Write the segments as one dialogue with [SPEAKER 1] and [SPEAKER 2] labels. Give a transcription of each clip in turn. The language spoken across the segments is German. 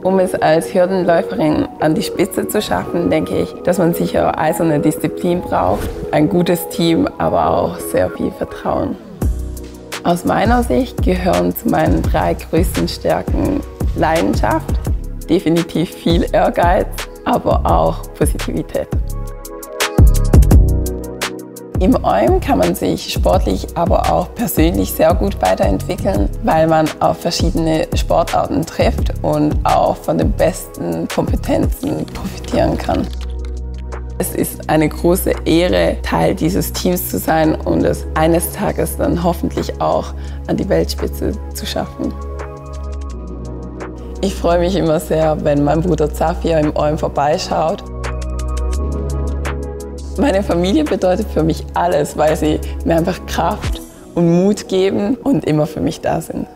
[SPEAKER 1] Um es als Hürdenläuferin an die Spitze zu schaffen, denke ich, dass man sicher eiserne Disziplin braucht, ein gutes Team, aber auch sehr viel Vertrauen. Aus meiner Sicht gehören zu meinen 3 größten Stärken Leidenschaft, definitiv viel Ehrgeiz, aber auch Positivität. Im OIM kann man sich sportlich, aber auch persönlich sehr gut weiterentwickeln, weil man auf verschiedene Sportarten trifft und auch von den besten Kompetenzen profitieren kann. Es ist eine große Ehre, Teil dieses Teams zu sein und es eines Tages dann hoffentlich auch an die Weltspitze zu schaffen. Ich freue mich immer sehr, wenn mein Bruder Zafir im OIM vorbeischaut. Meine Familie bedeutet für mich alles, weil sie mir einfach Kraft und Mut geben und immer für mich da sind.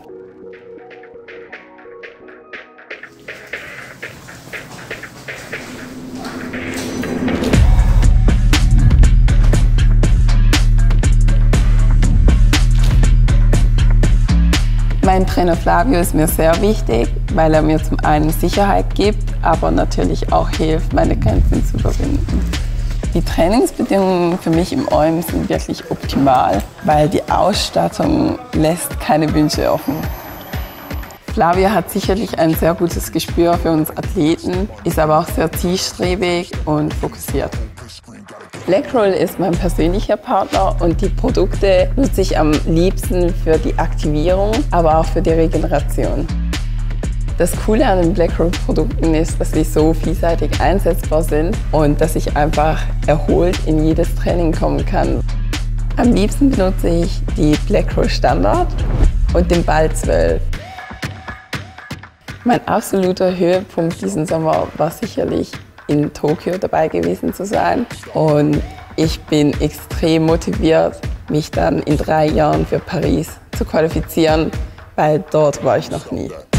[SPEAKER 1] Mein Trainer Flavio ist mir sehr wichtig, weil er mir zum einen Sicherheit gibt, aber natürlich auch hilft, meine Grenzen zu überwinden. Die Trainingsbedingungen für mich im OIM sind wirklich optimal, weil die Ausstattung lässt keine Wünsche offen. Flavio hat sicherlich ein sehr gutes Gespür für uns Athleten, ist aber auch sehr zielstrebig und fokussiert. Blackroll ist mein persönlicher Partner und die Produkte nutze ich am liebsten für die Aktivierung, aber auch für die Regeneration. Das Coole an den Blackroll-Produkten ist, dass sie so vielseitig einsetzbar sind und dass ich einfach erholt in jedes Training kommen kann. Am liebsten benutze ich die Blackroll Standard und den Ball 12. Mein absoluter Höhepunkt diesen Sommer war sicherlich in Tokio dabei gewesen zu sein und ich bin extrem motiviert, mich dann in 3 Jahren für Paris zu qualifizieren, weil dort war ich noch nie.